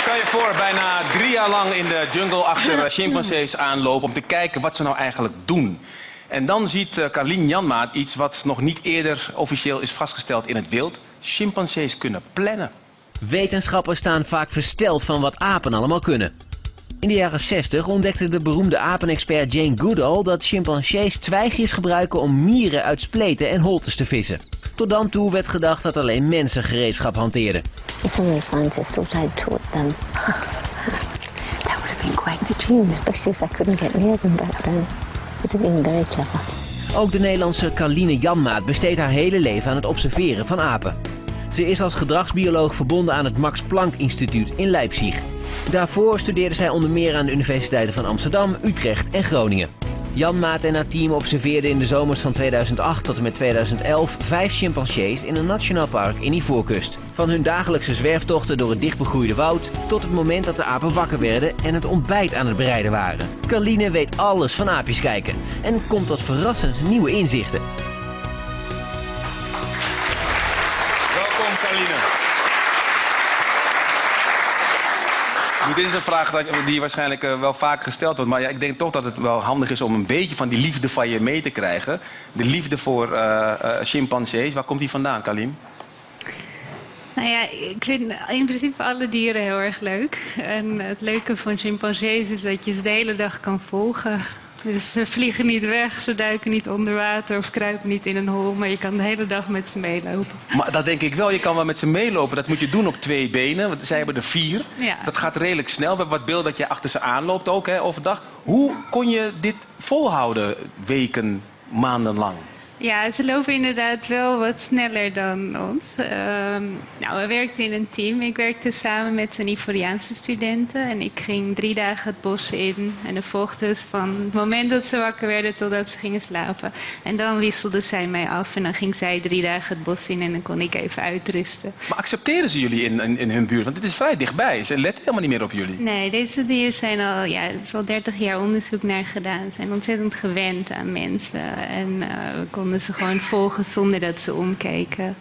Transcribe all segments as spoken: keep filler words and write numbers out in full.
Stel je voor, bijna drie jaar lang in de jungle achter chimpansees aanlopen om te kijken wat ze nou eigenlijk doen. En dan ziet uh, Carlien Janmaat iets wat nog niet eerder officieel is vastgesteld in het wild. Chimpansees kunnen plannen. Wetenschappers staan vaak versteld van wat apen allemaal kunnen. In de jaren zestig ontdekte de beroemde apenexpert Jane Goodall dat chimpansees twijgjes gebruiken om mieren uit spleten en holtes te vissen. Tot dan toe werd gedacht dat alleen mensen gereedschap hanteerden. Some of the scientists thought I'd taught them. That would have been quite an achievement, especially as I couldn't get near them back then. It would have been very clever. Ook de Nederlandse Carline Janmaat besteedt haar hele leven aan het observeren van apen. Ze is als gedragsbioloog verbonden aan het Max Planck Instituut in Leipzig. Daarvoor studeerde zij onder meer aan de universiteiten van Amsterdam, Utrecht en Groningen. Janmaat en haar team observeerden in de zomers van tweeduizend acht tot en met tweeduizend elf vijf chimpansees in een nationaal park in Ivoorkust. Van hun dagelijkse zwerftochten door het dichtbegroeide woud tot het moment dat de apen wakker werden en het ontbijt aan het bereiden waren. Carline weet alles van aapjes kijken en komt tot verrassend nieuwe inzichten. Welkom, Carline. Dit is een vraag die waarschijnlijk wel vaak gesteld wordt. Maar ja, ik denk toch dat het wel handig is om een beetje van die liefde van je mee te krijgen. De liefde voor uh, uh, chimpansees. Waar komt die vandaan, Carlien? Nou ja, ik vind in principe alle dieren heel erg leuk. En het leuke van chimpansees is dat je ze de hele dag kan volgen. Dus ze vliegen niet weg, ze duiken niet onder water of kruipen niet in een hol. Maar je kan de hele dag met ze meelopen. Maar dat denk ik wel, je kan wel met ze meelopen. Dat moet je doen op twee benen, want zij hebben er vier. Ja. Dat gaat redelijk snel. We hebben wat beeld dat je achter ze aanloopt ook, hè, overdag. Hoe kon je dit volhouden weken, maanden lang? Ja, ze lopen inderdaad wel wat sneller dan ons. Uh, nou, we werkten in een team. Ik werkte samen met een Ivoriaanse studenten. En ik ging drie dagen het bos in. En dan volgde dus van het moment dat ze wakker werden totdat ze gingen slapen. En dan wisselden zij mij af. En dan ging zij drie dagen het bos in en dan kon ik even uitrusten. Maar accepteren ze jullie in, in, in hun buurt? Want dit is vrij dichtbij. Ze letten helemaal niet meer op jullie. Nee, deze dieren zijn al, ja, er is al dertig jaar onderzoek naar gedaan. Ze zijn ontzettend gewend aan mensen. En uh, we konden ze gewoon volgen zonder dat ze omkeken.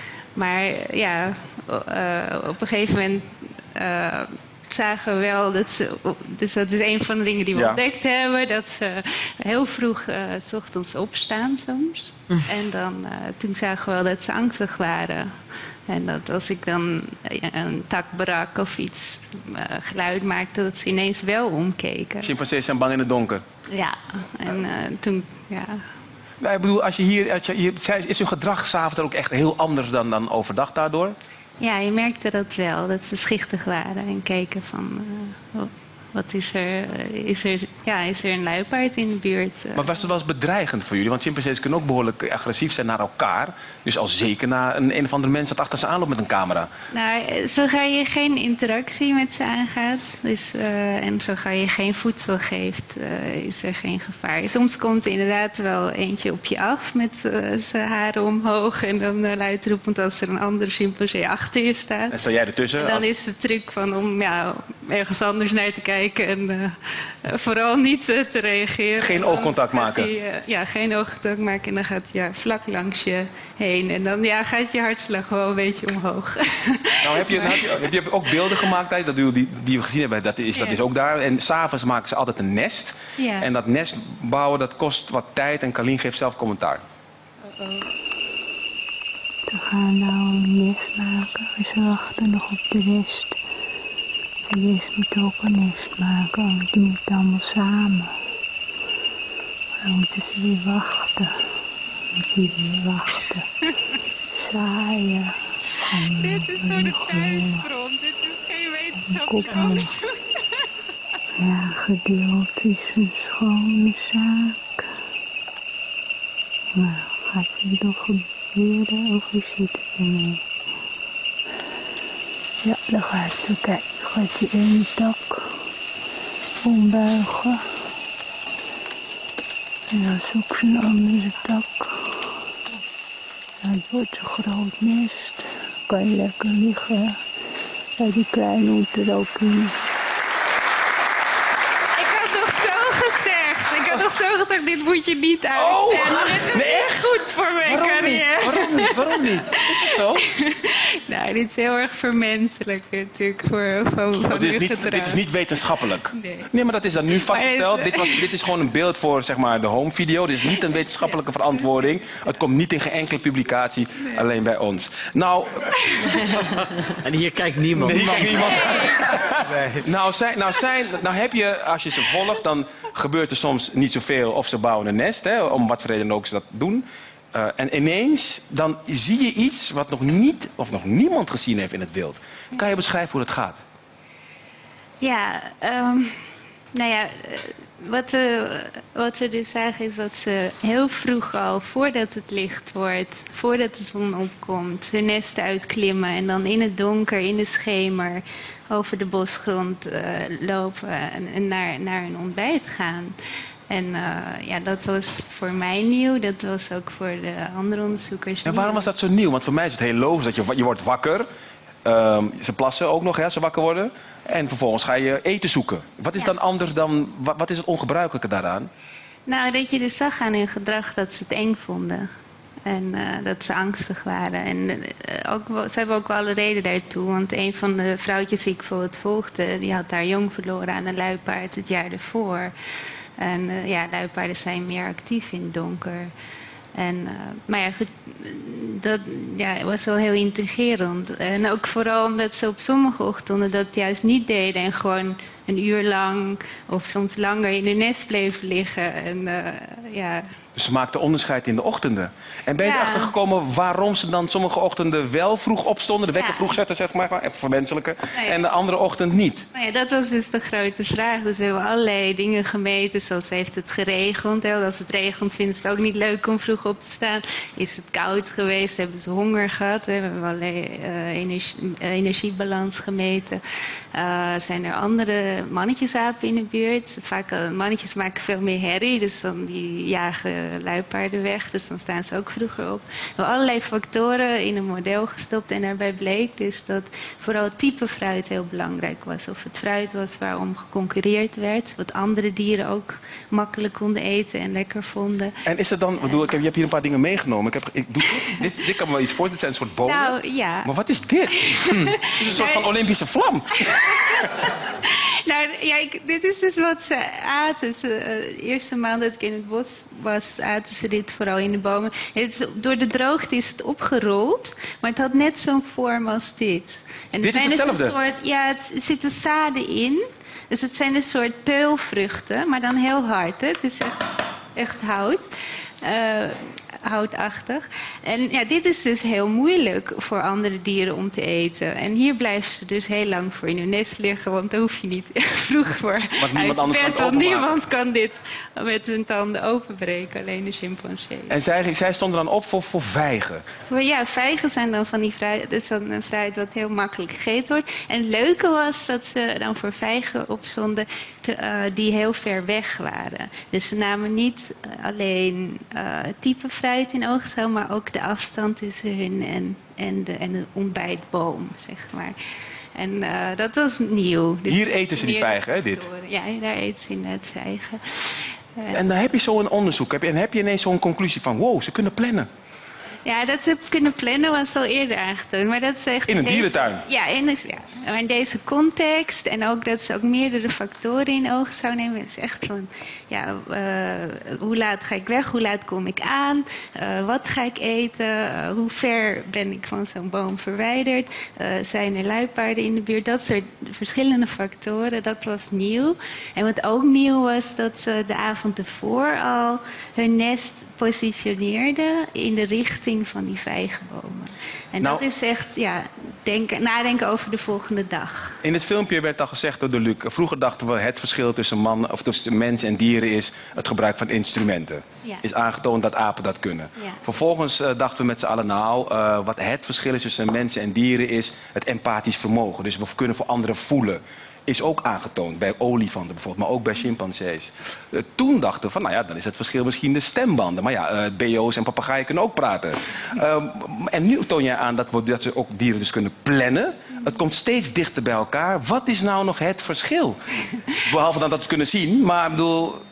Maar ja, uh, op een gegeven moment uh, zagen we wel dat ze... Dus dat is een van de dingen die we ja. ontdekt hebben. Dat ze heel vroeg uh, 's ochtends opstaan soms. Mm. En dan, uh, toen zagen we wel dat ze angstig waren. En dat als ik dan een tak brak of iets uh, geluid maakte, dat ze ineens wel omkeken. Chimpansees zijn bang in het donker. Ja, en uh, toen... Ja. Nou, ik bedoel, als je hier, als je hier, is hun gedrag 's avonds ook echt heel anders dan, dan overdag daardoor? Ja, je merkte dat wel, dat ze schichtig waren en keken van... Uh, wat is er, is er, ja, is er een luipaard in de buurt? Maar was het wel eens bedreigend voor jullie? Want chimpansees kunnen ook behoorlijk agressief zijn naar elkaar. Dus al zeker naar een, een of andere mens dat achter ze aanloopt met een camera. Nou, zo ga je geen interactie met ze aangaat. Dus, uh, en zo ga je geen voedsel geeft, uh, is er geen gevaar. Soms komt er inderdaad wel eentje op je af met uh, zijn haren omhoog. En dan uh, luidroepend als er een andere chimpansee achter je staat. En sta jij ertussen? En dan als... is de truc van om ja, ergens anders naar te kijken. En uh, vooral niet uh, te reageren. Geen oogcontact maken? Die, uh, ja, geen oogcontact maken. En dan gaat hij ja, vlak langs je heen. En dan ja, gaat je hartslag wel een beetje omhoog. Nou, heb je, nou, heb je, heb je ook beelden gemaakt dat, die, die we gezien hebben? Dat is, dat is ook daar. En s'avonds maken ze altijd een nest. Ja. En dat nest bouwen, dat kost wat tijd. En Carlien geeft zelf commentaar. Uh-oh. We gaan nou een nest maken. Ze wachten nog op de rest. De rest moet ook een nest maken, want die moet allemaal samen. Dan moeten ze weer wachten. Dan moeten ze weer wachten. Zaaien. Dit is voor de thuisgrond. Dit is geen wetenschap. Ja, geduld is een schone zaak. Maar gaat het nog gebeuren of hoe zit het ermee? Ja, dan gaat ze kijken. Gaat je één tak ombuigen. En dan zoekt ze een andere tak. En het wordt een groot nest. Dan kan je lekker liggen bij die kleine oeteropie. Ik had nog zo gezegd. Ik had nog zo gezegd, dit moet je niet uit. Oh, nee, echt? goed voor mijn Waarom niet? carrière. Waarom niet? Waarom niet? Is het zo? Nou, dit is heel erg vermenselijken natuurlijk voor, van, van Oh, dit, is uw niet, gedrag. dit is niet wetenschappelijk. Nee. Nee, maar dat is dan nu vastgesteld. Maar- Dit, was, dit is gewoon een beeld voor zeg maar, de home video. Dit is niet een wetenschappelijke verantwoording. Het komt niet in geen enkele publicatie, alleen bij ons. Nou, En hier kijkt niemand. nee, kijk, niemand. Nou, zijn, nou, zijn, nou heb je, als je ze volgt, dan gebeurt er soms niet zoveel of ze bouwen een nest, hè, om wat voor reden ook ze dat doen. Uh, en ineens, dan zie je iets wat nog niet, of nog niemand gezien heeft in het wild. Kan je beschrijven hoe dat gaat? Ja, ehm, nou ja, eh, wat we, wat we dus zagen is dat ze heel vroeg al, voordat het licht wordt, voordat de zon opkomt, hun nesten uitklimmen en dan in het donker, in de schemer, over de bosgrond uh, lopen en, en naar, naar hun ontbijt gaan. En uh, ja, dat was voor mij nieuw, dat was ook voor de andere onderzoekers En waarom was dat zo nieuw? Want voor mij is het heel logisch dat je, je wordt wakker. Um, ze plassen ook nog, hè, als ze wakker worden. En vervolgens ga je eten zoeken. Wat is Ja. dan anders dan, wat, wat is het ongebruikelijke daaraan? Nou, dat je dus zag aan hun gedrag dat ze het eng vonden. En uh, dat ze angstig waren. En uh, ook, wel- ze hebben ook wel een reden daartoe. Want een van de vrouwtjes die ik bijvoorbeeld volgde, die had haar jong verloren aan een luipaard het jaar ervoor. En uh, ja, luipaarden zijn meer actief in het donker. En, uh, maar ja, goed, dat ja, was wel heel intrigerend. En ook vooral omdat ze op sommige ochtenden dat juist niet deden. En gewoon een uur lang of soms langer in de nest bleven liggen. En, uh, ja. Dus ze maakten onderscheid in de ochtenden. En ben je Ja. erachter gekomen waarom ze dan sommige ochtenden wel vroeg opstonden? De wekker Ja. vroeg zetten, zeg maar, even vermenselijken. Nou ja. En de andere ochtend niet. Nou ja, dat was dus de grote vraag. Dus we hebben allerlei dingen gemeten. Zoals heeft het geregend. Hè? Als het regent vinden ze het ook niet leuk om vroeg op te staan. Is het koud geweest? Hebben ze honger gehad? Hè? We hebben allerlei uh, energie, uh, energiebalans gemeten. Uh, zijn er andere mannetjesapen in de buurt? Vaak uh, mannetjes maken veel meer herrie. Dus dan die jagen luipaarden weg. Dus dan staan ze ook vroeger op. We hebben allerlei factoren in een model gestopt. En daarbij bleek dus dat vooral het type fruit heel belangrijk was. Of het fruit was waarom geconcurreerd werd. Wat andere dieren ook makkelijk konden eten en lekker vonden. En is het dan, ik bedoel, ik heb, je hebt hier een paar dingen meegenomen. Ik heb, ik doe, dit, dit kan me wel iets voorstellen, het zijn een soort bomen. Nou, ja. Maar wat is dit? Hm. Het is een soort van Olympische vlam. Nou, ja, ik- dit is dus wat ze aten. Ze, eh, de eerste maand dat ik in het bos was, aten ze dit vooral in de bomen. Het is, door de droogte is het opgerold, maar het had net zo'n vorm als dit. En Dit is zijn dus hetzelfde? Een soort, ja, het, er zitten zaden in. Dus het zijn een soort peulvruchten, maar dan heel hard. Hè? Het is echt, echt hout. Eh, houtachtig. En ja, dit is dus heel moeilijk voor andere dieren om te eten. En hier blijven ze dus heel lang voor in hun nest liggen, want dan hoef je niet vroeg voor Want niemand anders kan het uit bed, want openmaken. niemand kan dit met hun tanden openbreken, alleen de chimpansee. En zij, zij stonden dan op voor, voor vijgen. Maar ja, vijgen zijn dan van die fruit, dus dan een fruit dat heel makkelijk gegeten wordt. En het leuke was dat ze dan voor vijgen opzonden te, uh, die heel ver weg waren. Dus ze namen niet uh, alleen uh, het type fruit in oogschouw, maar ook de afstand tussen hun en, en, de, en de ontbijtboom, zeg maar. En uh, dat was nieuw. Dus Hier eten ze die meerdere vijgen, hè, dit? factoren. Ja, daar eten ze inderdaad vijgen. Uh, En dan heb je zo'n onderzoek. Heb je, en heb je ineens zo'n conclusie van, wow, ze kunnen plannen. Ja, dat ze kunnen plannen was al eerder aangetoond. Maar dat is echt In een deze- dierentuin? Ja, in, de- ja, maar in deze context. En ook dat ze ook meerdere factoren in oogschouw nemen. Het is echt van, ja, uh, hoe laat ga ik weg? Hoe laat kom ik aan? Uh, wat ga ik eten? Uh, hoe ver ben ik van zo'n boom verwijderd? Uh, zijn er luipaarden in de buurt? Dat soort verschillende factoren, dat was nieuw. En wat ook nieuw was, dat ze de avond ervoor al hun nest positioneerden in de richting van die vijgenbomen. En Nou- dat is echt, ja, denken, nadenken over de volgende dag. In het filmpje werd al gezegd door de Luc. Vroeger dachten we het verschil tussen, man, of tussen mens en dieren is het gebruik van instrumenten. Ja. Is aangetoond dat apen dat kunnen. Ja. Vervolgens uh, dachten we met z'n allen nou, uh, wat het verschil is tussen mensen en dieren is het empathisch vermogen. Dus we kunnen voor anderen voelen. Is ook aangetoond bij olifanten bijvoorbeeld, maar ook bij chimpansees. Uh, toen dachten we van, nou ja, dan is het verschil misschien de stembanden. Maar ja, uh, B O's en papegaaien kunnen ook praten. Uh, en nu toon jij aan dat, we, dat ze ook dieren dus kunnen plannen. Het komt steeds dichter bij elkaar. Wat is nou nog het verschil? Behalve dan dat we het kunnen zien, maar ik bedoel...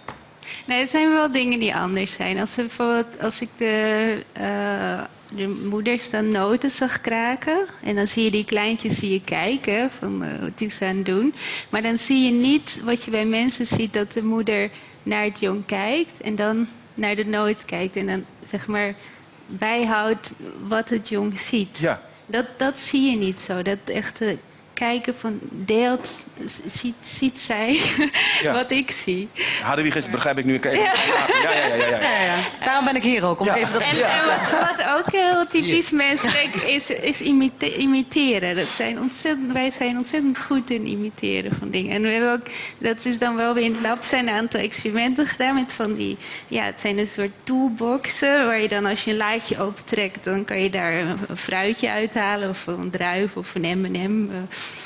Nee, het zijn wel dingen die anders zijn. Als, er bijvoorbeeld, als ik de, uh, de moeders dan noten zag kraken... en dan zie je die kleintjes zie je kijken van uh, wat die ze aan het doen. Maar dan zie je niet wat je bij mensen ziet... dat de moeder naar het jong kijkt en dan naar de noot kijkt... en dan zeg maar bijhoudt wat het jong ziet. Ja. Dat, dat zie je niet zo. Dat echte kijken van deelt, ziet, ziet zij Ja. wat ik zie. Hadewig, begrijp ik nu even. Ja. Ja, ja, ja, ja, ja. Ja, ja. Daarom ben ik hier ook, om Ja. even dat te En, zeggen. en wat ook heel typisch menselijk is, is imite- imiteren. Dat zijn ontzettend, wij zijn ontzettend goed in imiteren van dingen. En we hebben ook, dat is dan wel weer in het lab, zijn een aantal experimenten gedaan met van die, ja, het zijn een soort toolboxen, waar je dan als je een laadje opentrekt, dan kan je daar een, een fruitje uithalen, of een druif, of een M en M.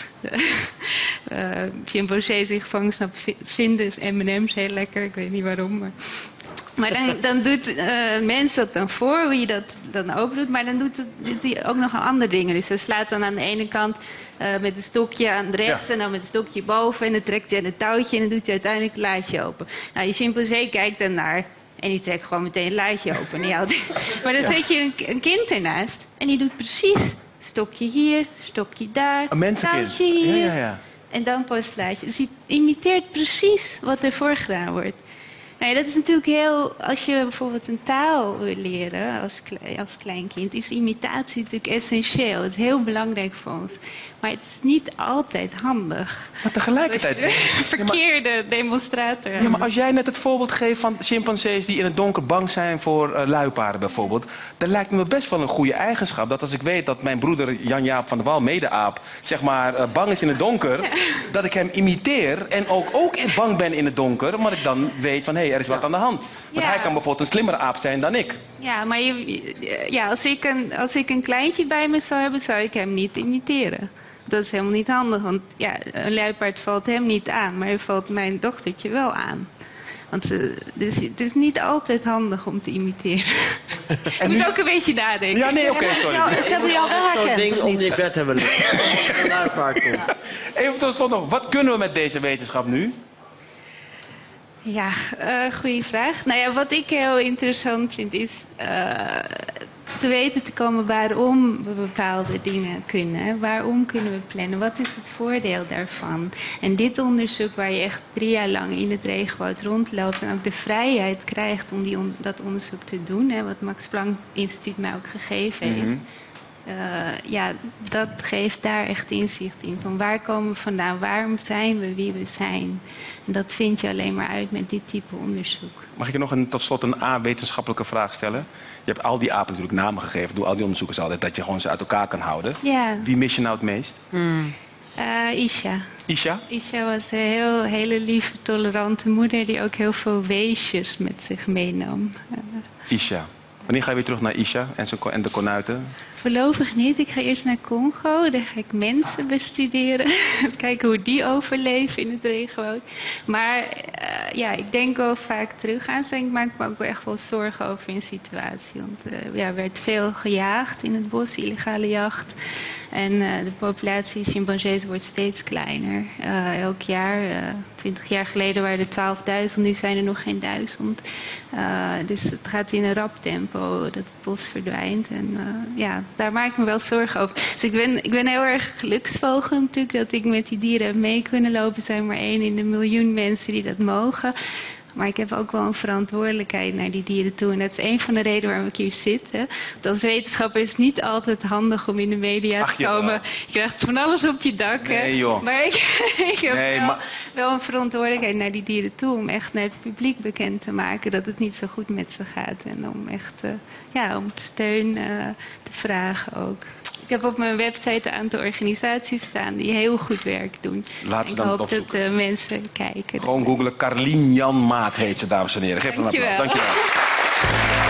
Uh, chimpansees in gevangenschap vinden is M en M's heel lekker, ik weet niet waarom. Maar, maar dan, dan doet uh, mensen dat dan voor, hoe je dat dan open doet. Maar dan doet, het, doet hij ook nog andere dingen. Dus hij slaat dan aan de ene kant uh, met een stokje aan de rechts... Ja. en dan met een stokje boven. En dan trekt hij aan het touwtje en dan doet hij uiteindelijk het laadje open. Nou, die chimpansee kijkt dan naar... en die trekt gewoon meteen het laadje open. En houdt... maar dan zet je een, een kind ernaast en die doet precies... stokje hier, stokje daar, Een mensenkind. touwtje hier. Ja, ja, ja. En dan pas het laadje. Dus hij imiteert precies wat ervoor gedaan wordt. Nou ja, dat is natuurlijk heel... Als je bijvoorbeeld een taal wil leren als, kle- als kleinkind... is imitatie natuurlijk essentieel. Het is heel belangrijk voor ons. Maar het is niet altijd handig. Maar tegelijkertijd... Als je een verkeerde demonstrator hebt. Ja, maar als jij net het voorbeeld geeft van chimpansees die in het donker bang zijn voor uh, luipaarden bijvoorbeeld... dan lijkt me best wel een goede eigenschap. Dat als ik weet dat mijn broeder Jan-Jaap van der Wal, mede-aap... zeg maar uh, bang is in het donker, ja. dat ik hem imiteer... en ook, ook bang ben in het donker, omdat ik dan weet van... hé, hey, er is wat aan de hand. Want Ja. hij kan bijvoorbeeld een slimmere aap zijn dan ik. Ja, maar je, ja, als, ik een, als ik een kleintje bij me zou hebben, zou ik hem niet imiteren. Dat is helemaal niet handig, want ja, een luipaard valt hem niet aan, maar hij valt mijn dochtertje wel aan. Want uh, dus, het is niet altijd handig om te imiteren. Je moet nu... ook een beetje nadenken. Ja, nee, oké, okay, sorry. Ja, ze hebben jou wel Zo'n herkend, ding of om niet? je bed hebben liggen. Als er een luipaard komt. Even tot slot nog, wat kunnen we met deze wetenschap nu? Ja, uh, goede vraag. Nou ja, wat ik heel interessant vind is uh, te weten te komen waarom we bepaalde dingen kunnen. Waarom kunnen we plannen? Wat is het voordeel daarvan? En dit onderzoek waar je echt drie jaar lang in het regenwoud rondloopt en ook de vrijheid krijgt om die on- dat onderzoek te doen, hè, wat Max Planck Instituut mij ook gegeven heeft. Mm-hmm. Uh, ja, dat geeft daar echt inzicht in. Van waar komen we vandaan? Waarom zijn we wie we zijn? En dat vind je alleen maar uit met dit type onderzoek. Mag ik je nog een, tot slot een A-wetenschappelijke vraag stellen? Je hebt al die apen natuurlijk namen gegeven. Doe al die onderzoekers altijd. Dat je gewoon ze uit elkaar kan houden. Ja. Wie mis je nou het meest? Hmm. Uh, Isha. Isha? Isha was een heel, hele lieve, tolerante moeder die ook heel veel weesjes met zich meenam. Uh, Isha. Wanneer ga je weer terug naar Isha en, zijn, en de konuiten? Voorlopig niet. Ik ga eerst naar Congo. Daar ga ik mensen bestuderen. Kijken hoe die overleven in het regenwoud. Maar uh, ja, ik denk wel vaak terug aan. Ik maak me ook wel echt wel zorgen over een situatie. Want uh, ja, er werd veel gejaagd in het bos, illegale jacht. En uh, de populatie chimpansees wordt steeds kleiner. Uh, elk jaar, uh, twintig jaar geleden waren er twaalfduizend, nu zijn er nog geen duizend. Uh, dus het gaat in een rap tempo dat het bos verdwijnt. En uh, ja, daar maak ik me wel zorgen over. Dus ik ben, ik ben heel erg geluksvogel natuurlijk dat ik met die dieren heb mee kunnen lopen. Er zijn maar één in de miljoen mensen die dat mogen. Maar ik heb ook wel een verantwoordelijkheid naar die dieren toe. En dat is een van de redenen waarom ik hier zit. Hè. Want als wetenschapper is het niet altijd handig om in de media Ach, te komen. jawel. Je krijgt van alles op je dak. Hè. Nee, joh. Maar ik, ik heb Nee, wel, maar- wel een verantwoordelijkheid naar die dieren toe. Om echt naar het publiek bekend te maken dat het niet zo goed met ze gaat. En om echt uh, ja, om steun uh, te vragen ook. Ik heb op mijn website een aantal organisaties staan die heel goed werk doen. Laat ze ik dan hoop dat opzoeken. uh, mensen kijken. Gewoon googelen. Carlien Jan Maat heet ze, dames en heren. Geef haar een applaus. Dankjewel. Dankjewel.